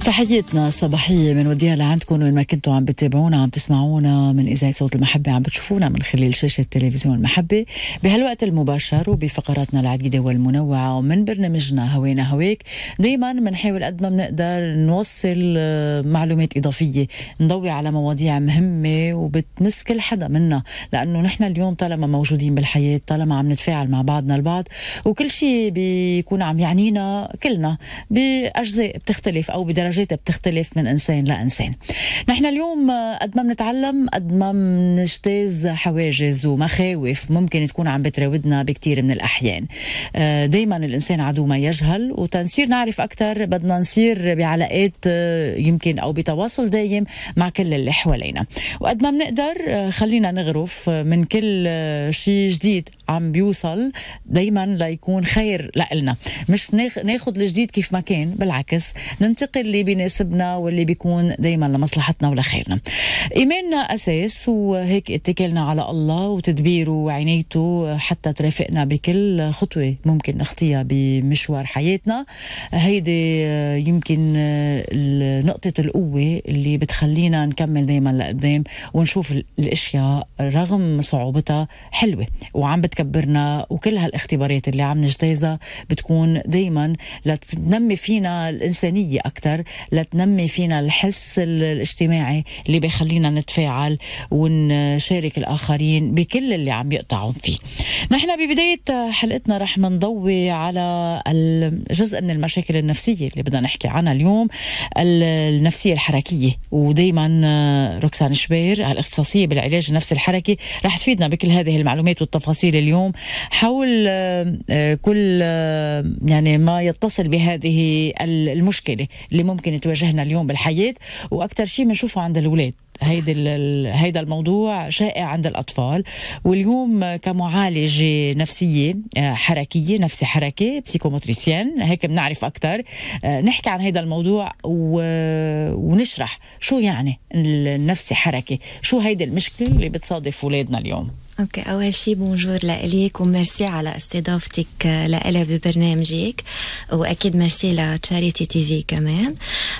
تحياتنا الصباحية بنوديها لعندكم وين ما كنتوا عم بتابعونا، عم تسمعونا من إذاعة صوت المحبة، عم بتشوفونا من خلال شاشة تلفزيون المحبة بهالوقت المباشر وبفقراتنا العديدة والمنوعة. ومن برنامجنا هوينا هويك دايما بنحاول قد ما بنقدر نوصل معلومات إضافية، نضوي على مواضيع مهمة وبتمس كل حدا منا، لأنه نحن اليوم طالما موجودين بالحياة، طالما عم نتفاعل مع بعضنا البعض، وكل شيء بيكون عم يعنينا كلنا بأجزاء بتختلف أو بدرجات بتختلف من إنسان لإنسان. نحن اليوم قد ما بنتعلم قد ما بنجتاز حواجز ومخاوف ممكن تكون عم بتراودنا بكتير من الأحيان. دايما الإنسان عدو ما يجهل، وتنصير نعرف أكتر بدنا نصير بعلاقات يمكن أو بتواصل دايم مع كل اللي حوالينا. وقد ما بنقدر خلينا نغرف من كل شيء جديد عم بيوصل دايما ليكون خير لإلنا، مش ناخد الجديد كيف ما كان، بالعكس ننتقل اللي بيناسبنا واللي بيكون دايما لمصلحتنا ولخيرنا. إيماننا أساس، وهيك اتكلنا على الله وتدبيره وعنايته حتى ترافقنا بكل خطوة ممكن نخطيها بمشوار حياتنا. هيدي يمكن نقطة القوة اللي بتخلينا نكمل دايما لقدام ونشوف الاشياء رغم صعوبتها حلوة وعم بتكبرنا، وكل هالاختبارات اللي عم نجتازها بتكون دايما لتنمي فينا الإنسانية أكتر، لتنمي فينا الحس الاجتماعي اللي بيخلينا نتفاعل ونشارك الآخرين بكل اللي عم يقطعون فيه. نحن ببداية حلقتنا رح منضوي على الجزء من المشاكل النفسية اللي بدنا نحكي عنها اليوم، النفسية الحركية. ودايما روكسان شبير الاختصاصية بالعلاج النفسي الحركي رح تفيدنا بكل هذه المعلومات والتفاصيل اليوم حول كل يعني ما يتصل بهذه المشكلة اللي ممكن تواجهنا اليوم بالحياة، وأكثر شيء بنشوفه عند الأولاد. هيدا الموضوع شائع عند الأطفال. واليوم كمعالجة نفسية حركية، نفسي حركي بسيكوموتريسيان، هيك بنعرف أكتر نحكي عن هيدا الموضوع ونشرح شو يعني النفسي حركي، شو هيدا المشكلة اللي بتصادف أولادنا اليوم. اوكي، اول شيء بونجور لك وميرسي على استضافتك لإلي ببرنامجك، واكيد ميرسي لتشاريتي تي في كمان.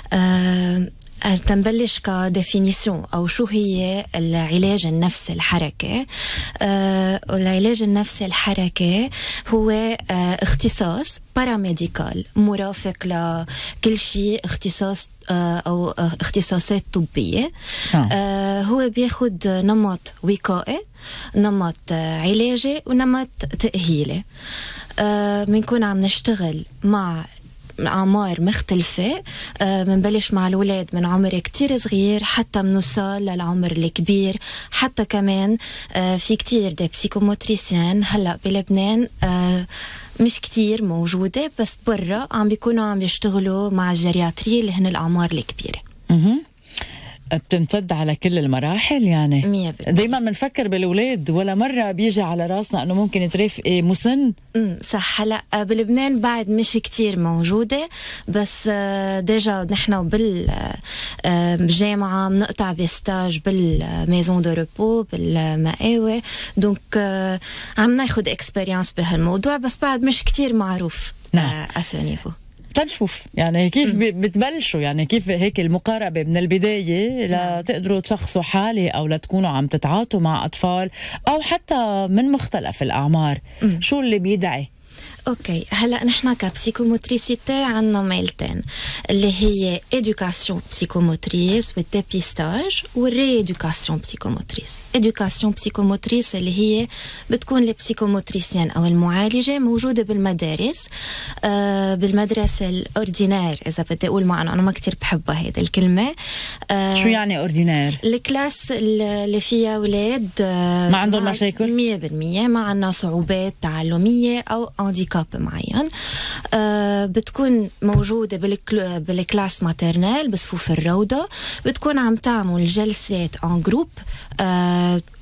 تنبلش كديفينيسيون أو شو هي العلاج النفسي الحركي. العلاج النفسي الحركي هو اختصاص باراميديكال مرافق لكل شيء اختصاص أو اختصاصات طبية. هو بياخد نمط وقائي، نمط علاجي، ونمط تأهيلي. بنكون عم نشتغل مع أعمار مختلفة، منبلش مع الأولاد من عمر كتير صغير حتى منوصل للعمر الكبير. حتى كمان في كتير دي بسيكوموتريسيان هلأ بلبنان مش كتير موجودة، بس برا عم بيكونوا عم يشتغلوا مع الجرياترية اللي هن الأعمار الكبيرة. بتمتد على كل المراحل يعني. دايما بنفكر بالأولاد، ولا مرة بيجي على راسنا أنه ممكن ترافقي مسن. صح. هلا بلبنان بعد مش كتير موجودة، بس ديجا نحن بالجامعة بنقطع بستاج بالميزون دو روبو بالمقاوي، دونك عم ناخد اكسبيريانس بهالموضوع، بس بعد مش كتير معروف. نعم. أسانيفو تنشوف يعني كيف بتبلشوا، يعني كيف هيك المقاربة من البداية لتقدروا تشخصوا حالة أو لتكونوا عم تتعاطوا مع أطفال أو حتى من مختلف الأعمار. شو اللي بيدعي؟ اوكي، هلا نحن كبسيكوموتريسيتي عنا ميلتين اللي هي إدوكاسيون بسيكوموتريس والديبيستاج والريإدوكاسيون بسيكوموتريس. إدوكاسيون بسيكوموتريس اللي هي بتكون البسيكوموتريسيان أو المعالجة موجودة بالمدارس، بالمدرسة الأوردينير إذا بدي أقول. معنا أنا ما كتير بحبها هيدا الكلمة. شو يعني أوردينير؟ الكلاس اللي فيها أولاد ما عندهم مشاكل 100%، ما عنا صعوبات تعلمية أو هانديكاب معين. بتكون موجودة بالكلاس ماترنال بصفوف الروضة، بتكون عم تعمل جلسات ان جروب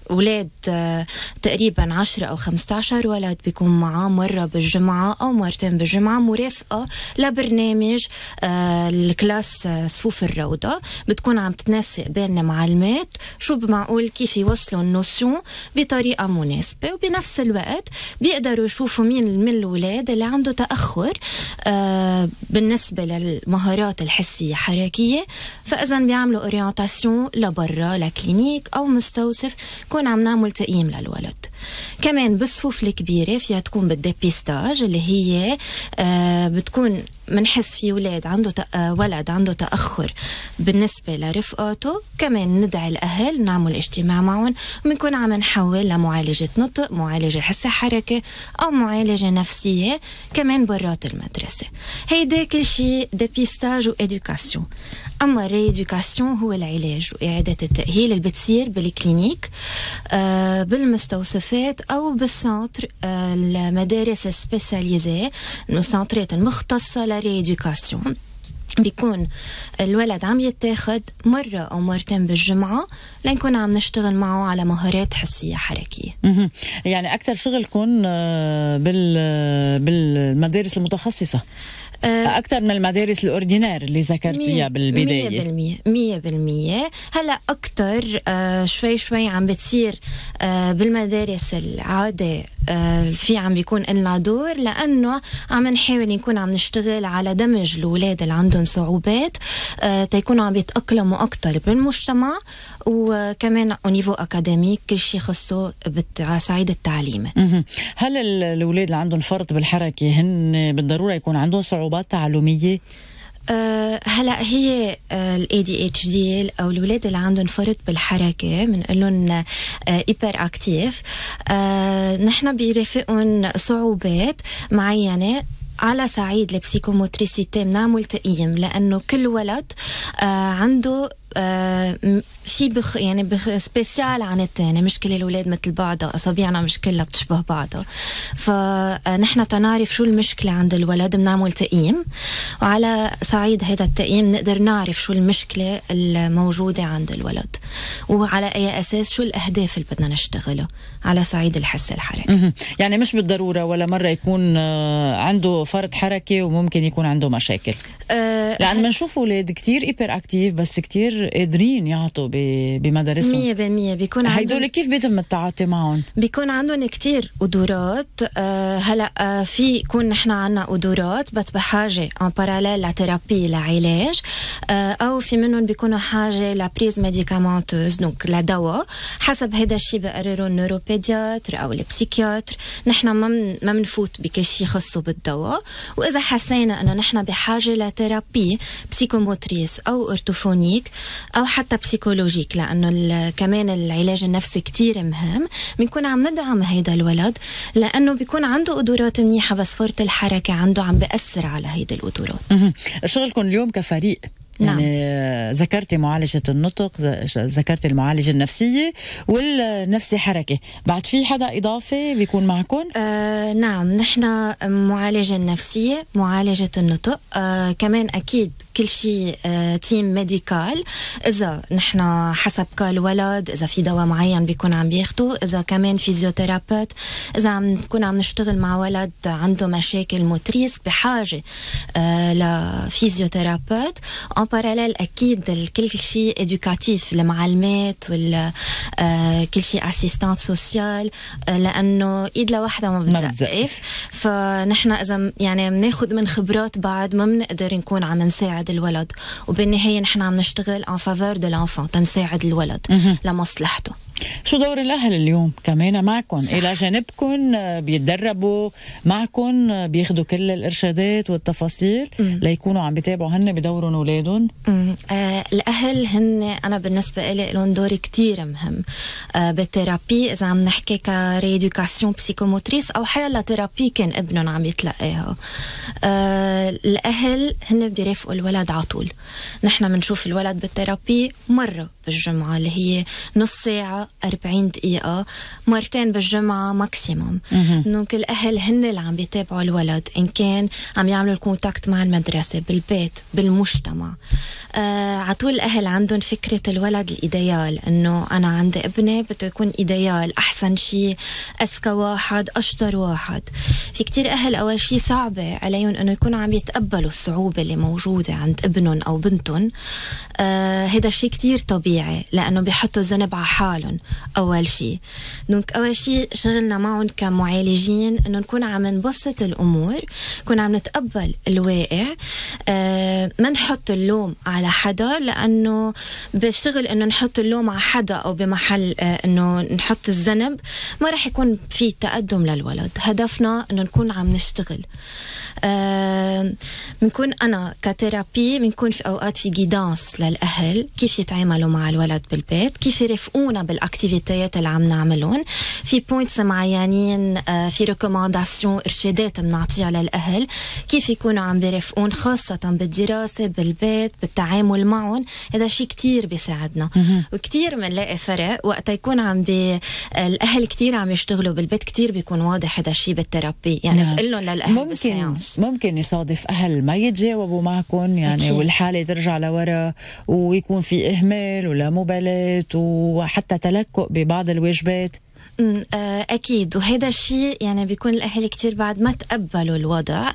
أولاد تقريبا 10 أو 15 ولد بيكون معاه مرة بالجمعة أو مرتين بالجمعة مرافقة لبرنامج الكلاس صفوف الروضة. بتكون عم تتنسق بين المعلمات شو بمعقول كيف يوصلوا النوسيون بطريقة مناسبة، وبنفس الوقت بيقدروا يشوفوا مين من الأولاد اللي عنده تأخر بالنسبة للمهارات الحسية حركية، فإذا بيعملوا أورينتاسيون لبرا لكلينيك أو مستوصف كون عم نعمل تقييم للولد. كمان بالصفوف الكبيرة فيها تكون بالديبيستاج اللي هي بتكون منحس في ولد عنده تأخر بالنسبة لرفقاته. كمان ندعي الأهل نعمل اجتماع معهم، وبنكون عم نحول لمعالجة نطق، معالجة حسة حركة أو معالجة نفسية كمان برات المدرسة. هيدا كل شيء ديبيستاج وإدوكاسيون. أما الريدوكاسيون هو العلاج وإعادة التأهيل اللي بتصير بالكلينيك بالمستوصفات أو بالسنتر المدارس السبيساليزي، السنترات المختصة للريدوكاسيون. بيكون الولد عم يتاخد مرة أو مرتين بالجمعة لنكون عم نشتغل معه على مهارات حسية حركية. يعني أكتر شغلكم بالمدارس المتخصصة أكثر من المدارس الأوردينار اللي ذكرتيها بالبداية. 100%. هلأ أكتر شوي عم بتصير بالمدارس العادة في عم بيكون لنا دور، لأنه عم نحاول نكون عم نشتغل على دمج الأولاد اللي عندهم صعوبات تيكونوا عم يتأقلموا أكتر بالمجتمع، وكمان au niveau أكاديميك كل شيء خصه على صعيد التعليمي. هل الأولاد اللي عندهم فرط بالحركة هن بالضرورة يكون عندهم صعوبات تعلمية؟ هلا هي ال ADHD أو الولاد اللي عندهم فرط بالحركة بنقول لهم هايبر اكتيف. نحن بيرافقون صعوبات معينة على صعيد البسيكوموتريسيتي. بنعمل تقييم لأنه كل ولد عنده شيء يعني سبيسيال عن التاني. مش كل الأولاد مثل بعضها، أصابعنا مش كلها بتشبه بعضها، فنحن تنعرف شو المشكلة عند الولد بنعمل تقييم، وعلى صعيد هذا التقييم نقدر نعرف شو المشكلة الموجودة عند الولد، وعلى أي أساس شو الأهداف اللي بدنا نشتغلها على صعيد الحس الحركي. يعني مش بالضرورة ولا مرة يكون عنده فرط حركة وممكن يكون عنده مشاكل، لأن بنشوف أولاد كتير هايبر اكتيف بس كتير قادرين يعطوا بمدارسهم 100%. بيكون هيدول كيف بيتم التعاطي معهم؟ بيكون عندهم كتير قدرات. هلا في يكون نحن عنا قدرات بس بحاجة ان باراليل لثيرابي لعلاج، او في منهم بيكونوا حاجة لبريز ميديكامنتوز دونك لدواء، حسب هذا الشيء بقرروا النوروبيدياتر او البسيكياتر. نحن ما منفوت بكل شيء خاصه بالدواء، واذا حسينا انه نحن بحاجة لثيرابي بسيكوموتريس او ارتوفونيك او حتى بسيكولوجيك، لانه كمان العلاج النفسي كتير مهم، بنكون عم ندعم هيدا الولد لانه بيكون عنده قدرات منيحة بس فرط الحركة عنده عم بأثر على هيدا القدرات. شغلكم اليوم كفريق، يعني ذكرتي معالجة النطق، ذكرتي المعالجة النفسية والنفسي حركة، بعد في حدا إضافي بيكون معكم؟ نعم، نحن معالجة النفسية، معالجة النطق، كمان أكيد كل شيء تيم ميديكال. إذا نحن حسب كالولد إذا في دواء معين بيكون عم بياخده، إذا كمان فيزيوثيرابيوت، إذا عم نكون عم نشتغل مع ولد عنده مشاكل موتريس بحاجة لفيزيوثيرابيوت. باراليل أكيد كل شيء إدوكاتيف، المعلمات كل شيء أسيستانت سوسيال، لأنه إيد لوحدها ما بتزقف. فنحن إذا يعني بناخد من خبرات بعض ما بنقدر نكون عم نساعد الولد، وبالنهاية نحن عم نشتغل en faveur de l'enfant تنساعد الولد لمصلحته. شو دور الأهل اليوم كمان معكم؟ إلى جانبكم بيتدربوا معكم، بياخدوا كل الإرشادات والتفاصيل ليكونوا عم بيتابعوا هن بدورهم أولادهم؟ الأهل هن أنا بالنسبة لي لهم دور كتير مهم بالثيرابي. إذا عم نحكي كريدوكاسيون بسيكوموتريس أو حيلا ثيرابي كان ابنهم عم يتلقاها، الأهل هن بيرافقوا الولد على طول. نحن بنشوف الولد بالثيرابي مرة بالجمعة اللي هي نص ساعة 40 دقيقة مرتين بالجمعة ماكسيموم. دونك الأهل هن اللي عم بيتابعوا الولد إن كان عم يعملوا الكونتاكت مع المدرسة بالبيت بالمجتمع. عطول الأهل عندهم فكرة الولد الإيديال، إنه أنا عندي ابني بده يكون إيديال، أحسن شيء، أذكى واحد، أشطر واحد. في كتير أهل أول شيء صعبة عليهم إنه يكونوا عم يتقبلوا الصعوبة اللي موجودة عند ابنهم أو بنتهم. هذا شيء كتير طبيعي لأنه بيحطوا ذنب على حالهم أول شيء. دونك أول شيء شغلنا معهم كمعالجين إنه نكون عم نبسط الأمور، نكون عم نتقبل الواقع، ما نحط اللوم على حدا، لأنه بالشغل إنه نحط اللوم على حدا أو بمحل إنه نحط الذنب ما رح يكون في تقدم للولد. هدفنا إنه نكون عم نشتغل. بنكون أنا كثيرابي بنكون في أوقات في جيدانس للأهل كيف يتعاملوا مع الولد بالبيت، كيف يرفقونا بالأكتيفيتيات اللي عم نعملون، في بوينتس معينين، في ريكومانداسيون إرشادات بنعطيها للأهل كيف يكونوا عم بيرفقون، خاصة بالدراسة بالبيت بالتعامل معهم. هذا شيء كتير بيساعدنا وكتير منلاقي فرق وقت يكون الأهل كتير عم يشتغلوا بالبيت. كتير بيكون واضح هذا الشيء بالثيرابي، يعني بقول لهم للأهل ممكن يصادف أهل ما يتجاوبوا معكم يعني أكيد. والحالة ترجع لورا ويكون في إهمال ولا مبالاة وحتى تلكؤ ببعض الواجبات. أكيد، وهذا الشيء يعني بيكون الأهل كتير بعد ما تقبلوا الوضع،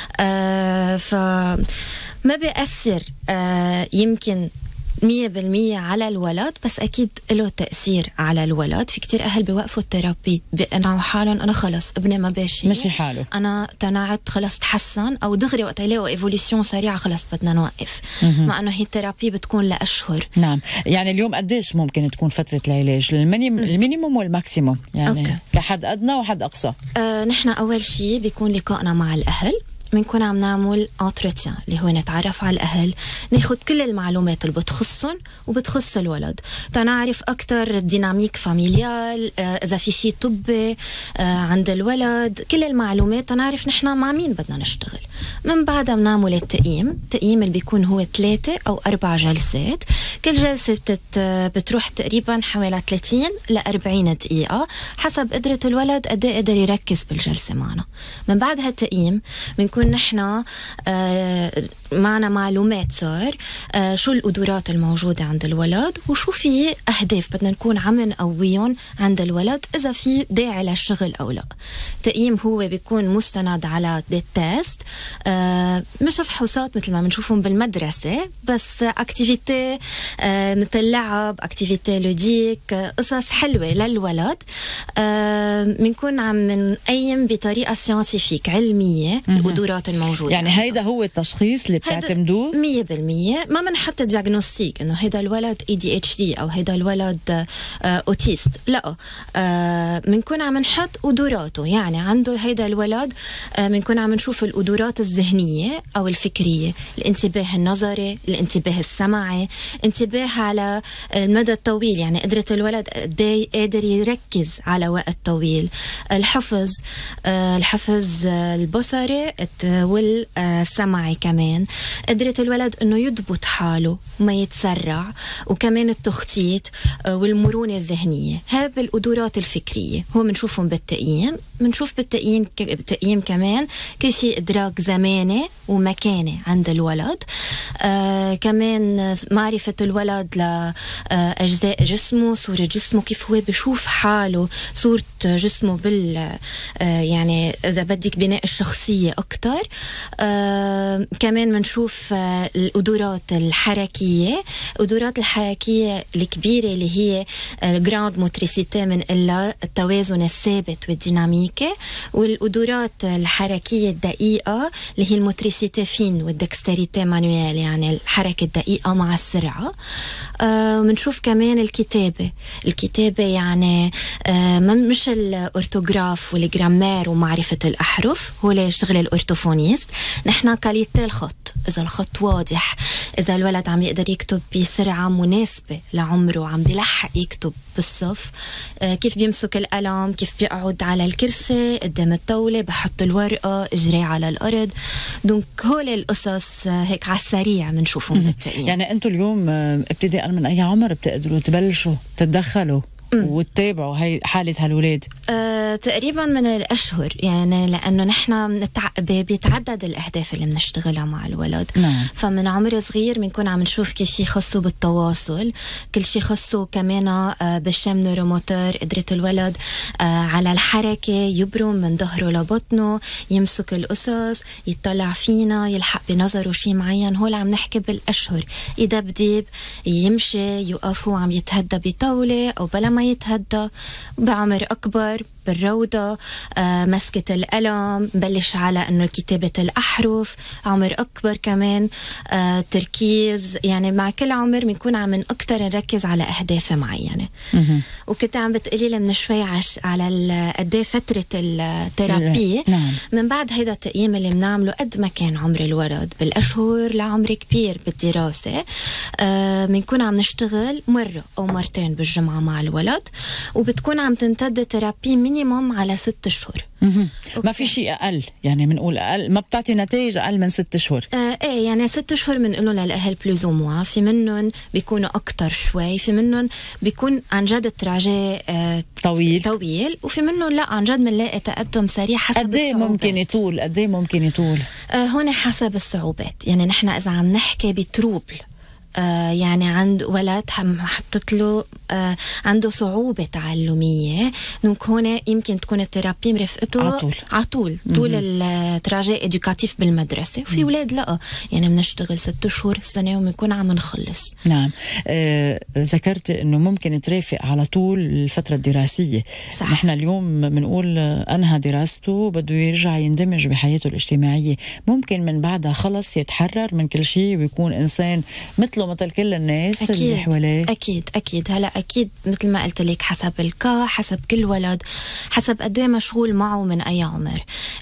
فما بيأثر يمكن 100% على الولد، بس أكيد له تأثير على الولد. في كتير أهل بيوقفوا الثيرابي بيقنعوا حالهم أنا خلص ابني ما ماشي حاله، أنا تنعت خلص تحسن، أو دغري وقت يلاقوا إيفوليوشن سريعة خلص بدنا نوقف، مع أنه هي الثيرابي بتكون لأشهر. نعم، يعني اليوم قديش ممكن تكون فترة العلاج؟ المينيموم والماكسيموم يعني أوكي. كحد أدنى وحد أقصى. نحن أول شيء بيكون لقائنا مع الأهل، بنكون عم نعمل انتروتيان اللي هو نتعرف على الأهل، ناخد كل المعلومات اللي بتخصهم وبتخص الولد، تنعرف أكتر ديناميك فاميليال، إذا في شيء طبي عند الولد، كل المعلومات تنعرف نحن مع مين بدنا نشتغل. من بعدها بنعمل التقييم اللي بيكون هو 3 أو 4 جلسات. كل جلسة بتروح تقريبا حوالي 30 ل 40 دقيقة حسب قدرة الولد قد ايه قدر يركز بالجلسة معنا. من بعد هالتقييم بنكون نحن معنا معلومات صار شو القدرات الموجودة عند الولد وشو في أهداف بدنا نكون عم نقويهم عند الولد إذا في داعي للشغل أو لا. التقييم هو بيكون مستند على دي تيست، مش فحوصات مثل ما بنشوفهم بالمدرسة، بس اكتيفيتي مثل لعب، اكتيفيتي لوديك، قصص حلوة للولد. بنكون عم نقيم بطريقة سيانتيفيك علمية القدرات الموجودة. يعني هيدا هو التشخيص اللي بتعتمدوه 100%. ما منحط دياغنوستيك انه هيدا الولد ADHD او هيدا الولد اوتيست، لا، بنكون عم نحط قدراته. يعني عنده هيدا الولد بنكون عم نشوف القدرات الذهنية او الفكرية، الانتباه النظري، الانتباه السمعي، انتباه على المدى الطويل، يعني قدرة الولد قادر يركز على وقت طويل، الحفظ البصري والسمعي، كمان قدرة الولد انه يضبط حاله ما يتسرع، وكمان التخطيط والمرونة الذهنية. هذه القدرات الفكرية هو بنشوفهم بالتقييم. بنشوف بالتقييم كمان كل شيء إدراك زماني ومكاني عند الولد، كمان معرفة الولد لأجزاء جسمه، صورة جسمه، كيف هو بيشوف حاله، صورة جسمه يعني إذا بدك بناء الشخصية أكتر. كمان بنشوف القدرات الحركية الكبيرة اللي هي الجراند موتريسيتي، من إلا التوازن الثابت والديناميكي، والقدرات الحركية الدقيقة اللي هي الموتريسيتي فين والدكستريتي مانويل، يعني الحركة الدقيقة مع السرعة. بنشوف كمان الكتابة يعني مش الأورتوغراف والجرامير ومعرفة الأحرف، هو شغل الأورتوفونيست. نحن كاليتي الخط، إذا الخط واضح، إذا الولد عم يقدر يكتب بسرعة مناسبة لعمره، عم بيلحق يكتب بالصف، كيف بيمسك القلم، كيف بيقعد على الكرسي قدام الطاولة، بحط الورقة اجري على الأرض. دونك هول القصص هيك على السريع بنشوفهم بالتقييم. يعني أنتوا اليوم ابتداء من أي عمر بتقدروا تبلشوا تتدخلوا وتتابعوا هاي حالة هالولاد؟ تقريبا من الأشهر، يعني لأنه نحن بيتعدد الأهداف اللي بنشتغلها مع الولد. فمن عمر صغير بنكون عم نشوف كل شيء خاصه بالتواصل، كل شيء خاصه كمان بالشم نيروموتور، قدرة الولد على الحركة، يبرم من ظهره لبطنه، يمسك القصص، يطلع فينا، يلحق بنظره شيء معين. هول عم نحكي بالأشهر، يدبدب، يمشي، يوقف وعم يتهدى بطاولة أو بلا ما يتهدى. بعمر أكبر بالروضة مسكة القلم، بلش على أنه كتابة الأحرف. عمر أكبر كمان تركيز، يعني مع كل عمر بنكون عم أكتر نركز على أهداف معينة. وكنت عم بتقلي من شوي على قد فترة الثيرابي. من بعد هيدا التقييم اللي بنعمله قد ما كان عمر الولد بالأشهر لعمر كبير بالدراسة، بنكون عم نشتغل مرة أو مرتين بالجمعة مع الولد، وبتكون عم تمتد الثيرابي مينيموم على 6 أشهر. ما في شيء أقل، يعني بنقول أقل ما بتعطي نتائج أقل من 6 أشهر. ايه يعني 6 أشهر بنقوله للأهل بلوز وموا. في منهم بيكونوا أكتر شوي، في منهم بيكون عن جد التراجع طويل، وفي منهم لا عن جد بنلاقي تقدم سريع حسب الصعوبة. قد ايه ممكن يطول؟ هون حسب الصعوبات. يعني نحن إذا عم نحكي بتروبل، يعني عند ولد حطت له عنده صعوبة تعلمية، دونك هون يمكن تكون الثيرابي مرفقته عطول طول التراجع إدوكاتيف بالمدرسة. وفي ولاد لا، يعني بنشتغل 6 شهور سنة وبنكون عم نخلص. نعم. ذكرت إنه ممكن ترافق على طول الفترة الدراسية. صح. نحن اليوم بنقول أنهى دراسته بده يرجع يندمج بحياته الاجتماعية، ممكن من بعدها خلص يتحرر من كل شيء ويكون إنسان مثل كل الناس اللي حواليه. أكيد هلا أكيد مثل ما قلت لك، حسب كل ولد، حسب قد ايه مشغول معه من أي عمر.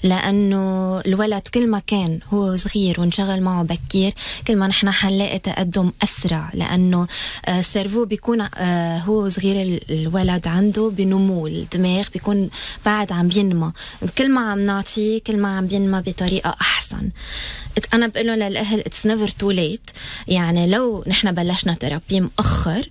لأنه الولد كل ما كان هو صغير ونشغل معه بكير، كل ما نحن حنلاقي تقدم أسرع، لأنه السيرفو بيكون هو صغير الولد عنده بنمو، الدماغ بيكون بعد عم بينمى، كل ما عم نعطيه كل ما عم بينمى بطريقة أحسن. أنا بقوله للأهل it's never too late. يعني لو نحن بلشنا ثيرابي مؤخر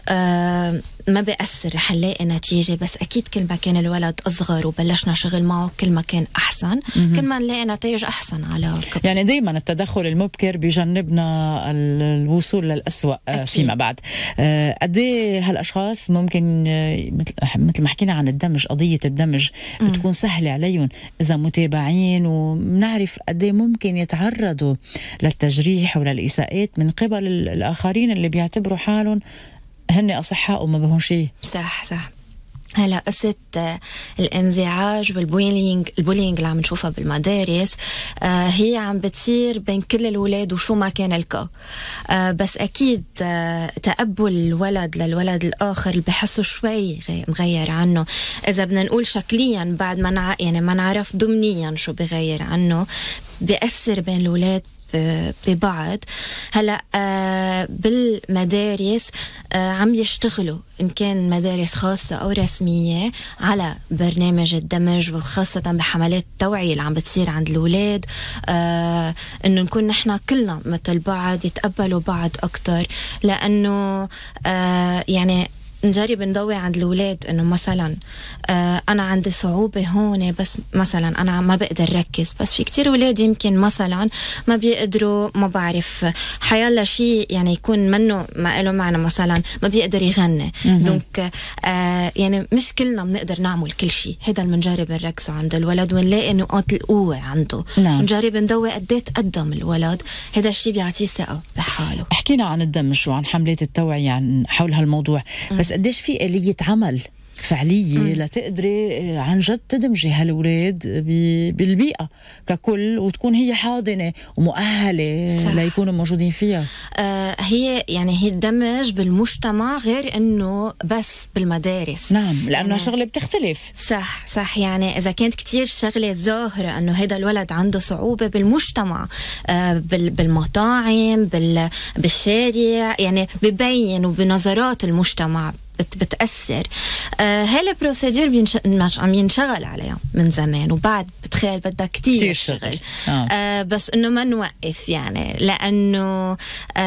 ما بيأثر، رح نلاقي نتيجة. بس أكيد كل ما كان الولد أصغر وبلشنا شغل معه كل ما كان أحسن، كل ما نلاقي نتائج أحسن على كبر. يعني دايما التدخل المبكر بيجنبنا الوصول للأسوأ فيما بعد. قد ايه هالأشخاص ممكن مثل ما حكينا عن الدمج، قضية الدمج بتكون سهلة عليهم إذا متابعين، وبنعرف قد ايه ممكن يتعرضوا للتجريح وللإساءات من قبل الآخرين اللي بيعتبروا حالهم هن أصحاء وما بهم شيء. صح. هلا قصة الانزعاج والبولينج اللي عم نشوفها بالمدارس هي عم بتصير بين كل الولاد وشو ما كان الكا. بس أكيد تقبل الولد للولد الآخر اللي بحسه شوي مغير عنه، إذا بدنا نقول شكليا بعد ما يعني ما نعرف ضمنيا شو بغير عنه، بيأثر بين الولاد ببعض. هلا بالمدارس عم يشتغلوا إن كان مدارس خاصة أو رسمية على برنامج الدمج، وخاصة بحملات التوعية اللي عم بتصير عند الأولاد، إنه نكون نحن كلنا مثل بعض، يتقبلوا بعض أكتر. لأنه يعني نجرب نضوي عند الأولاد إنه مثلا أنا عندي صعوبة هون، بس مثلا أنا ما بقدر ركز. بس في كتير أولاد يمكن مثلا ما بيقدروا، ما بعرف حيالله شيء يعني يكون منه ما له معنى، مثلا ما بيقدر يغني. دونك يعني مش كلنا بنقدر نعمل كل شيء. هذا اللي بنجرب نركزه عند الولد ونلاقي نقاط القوة عنده. نجرب نضوي قد ايه تقدم الولد، هذا الشيء بيعطيه ثقة بحاله. حكينا عن الدمج وعن حملات التوعية عن حول هالموضوع، بس قديش في آلية عمل فعلية لتقدري عن جد تدمجي هالولاد بالبيئة ككل، وتكون هي حاضنة ومؤهلة ليكونوا موجودين فيها؟ هي يعني هي الدمج بالمجتمع غير انه بس بالمدارس. نعم، لانه يعني شغله بتختلف. صح يعني اذا كانت كتير شغله ظاهره انه هذا الولد عنده صعوبه بالمجتمع، بالمطاعم، بالشارع، يعني ببين وبنظرات المجتمع بتأثر. هاي البروسيدور عم ينشغل عليها من زمان، وبعد بتخيل بدها كتير شغل. بس انه ما نوقف يعني، لانه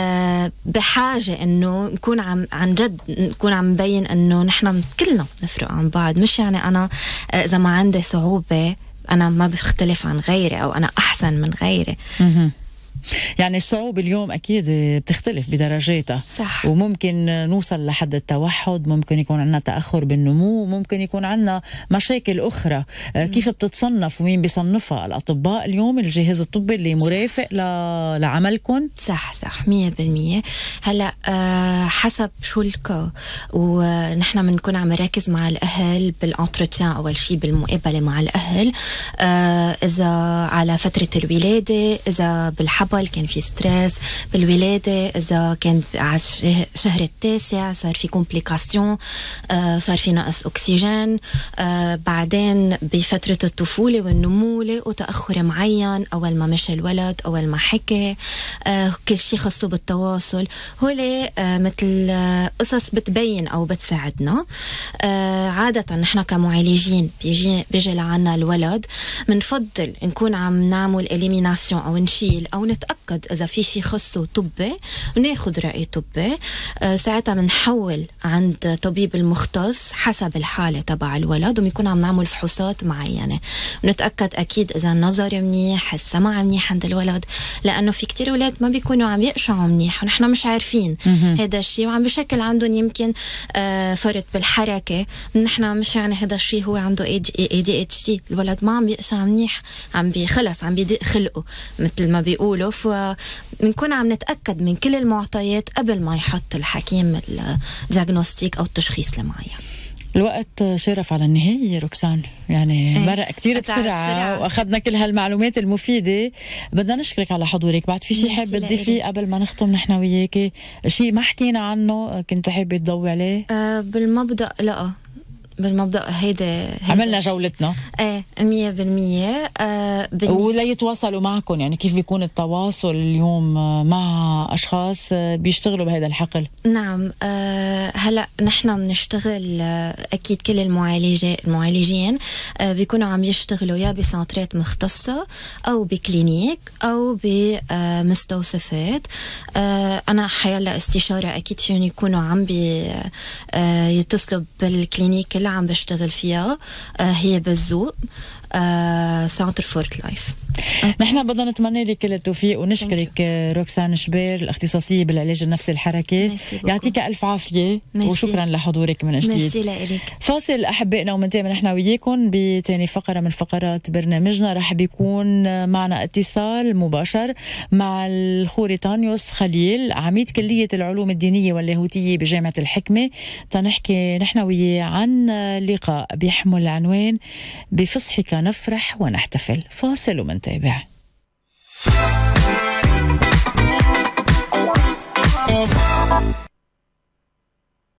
بحاجة انه نكون عن جد نكون عم نبين انه نحن كلنا نفرق عن بعض. مش يعني انا اذا ما عندي صعوبة انا ما بختلف عن غيري او انا احسن من غيري. يعني الصعوبة اليوم أكيد بتختلف بدرجاتها. صح. وممكن نوصل لحد التوحد، ممكن يكون عنا تأخر بالنمو، ممكن يكون عنا مشاكل أخرى. كيف بتتصنف ومين بيصنفها؟ الأطباء اليوم، الجهاز الطبي اللي مرافق لعملكم؟ صح 100%. هلأ حسب شو الكا، ونحن بنكون عم نركز مع الأهل بالانتروتيان أول شيء، بالمقابلة مع الأهل، إذا على فترة الولادة، إذا بالحبل كان في ستريس بالولادة، إذا كان على الشهر التاسع صار في كومبليكاسيون، صار في نقص أكسجين، بعدين بفترة الطفولة والنمو وتأخر معين، أول ما مشى الولد، أول ما حكى، كل شيء خاصه بالتواصل. هولي مثل قصص بتبين أو بتساعدنا. عادة نحن كمعالجين بيجي لعنا الولد، منفضل نكون عم نعمل إليميناسيون أو نشيل أو نتأكد إذا في شيء خصه طبي، وناخد رأي طبي. ساعتها منحول عند طبيب المختص حسب الحالة تبع الولد، وبيكون عم نعمل فحوصات معينة، ونتأكد أكيد إذا النظر منيح، السمع منيح عند الولد، لأنه في كتير أولاد ما بيكونوا عم يقشعوا منيح ونحن مش عارفين هذا الشيء، وعم بشكل عندهم يمكن فرط بالحركة. نحن مش يعني هذا الشيء هو عنده ADHD. الولد ما عم بيقشع منيح، خلص عم بيدق خلقه مثل ما بيقولوا. فبنكون عم نتأكد من كل المعطيات قبل ما يحط الحكيم الدياغنوستيك أو التشخيص المعين. الوقت شرف على النهاية روكسان، يعني مرق كتير بسرعة وأخذنا كل هالمعلومات المفيدة. بدنا نشكرك على حضورك. بعد في شيء حابة تضيفي قبل ما نختم نحن وياكي؟ شيء ما حكينا عنه كنت حابة تضوي عليه؟ بالمبدأ لا، بالمبدأ هيدا عملنا جولتنا 100%. ولا يتواصلوا معكم؟ يعني كيف بيكون التواصل اليوم مع أشخاص بيشتغلوا بهذا الحقل؟ نعم، هلأ نحن بنشتغل أكيد كل المعالجين بيكونوا عم يشتغلوا يا بسنترات مختصة أو بكلينيك أو بمستوصفات. أنا حيلا استشارة أكيد فيهم يكونوا عم يتصلوا بالكلينيك اللي عم بشتغل فيها، هي بالذوق سنتر فورت لايف. نحن بدنا نتمنى لك كل التوفيق ونشكرك روكسان شبير، الاختصاصية بالعلاج النفسي الحركي. يعطيك ألف عافية وشكرا لحضورك من جديد. ميرسي لك. فاصل أحبائنا ومنتابع نحن وياكم بتاني فقرة من فقرات برنامجنا. رح بيكون معنا اتصال مباشر مع الخوري تانيوس خليل، عميد كلية العلوم الدينية واللاهوتية بجامعة الحكمة، تنحكي نحن وياه عن لقاء بيحمل عنوان بفصحك نفرح ونحتفل. فاصل ومنتابع.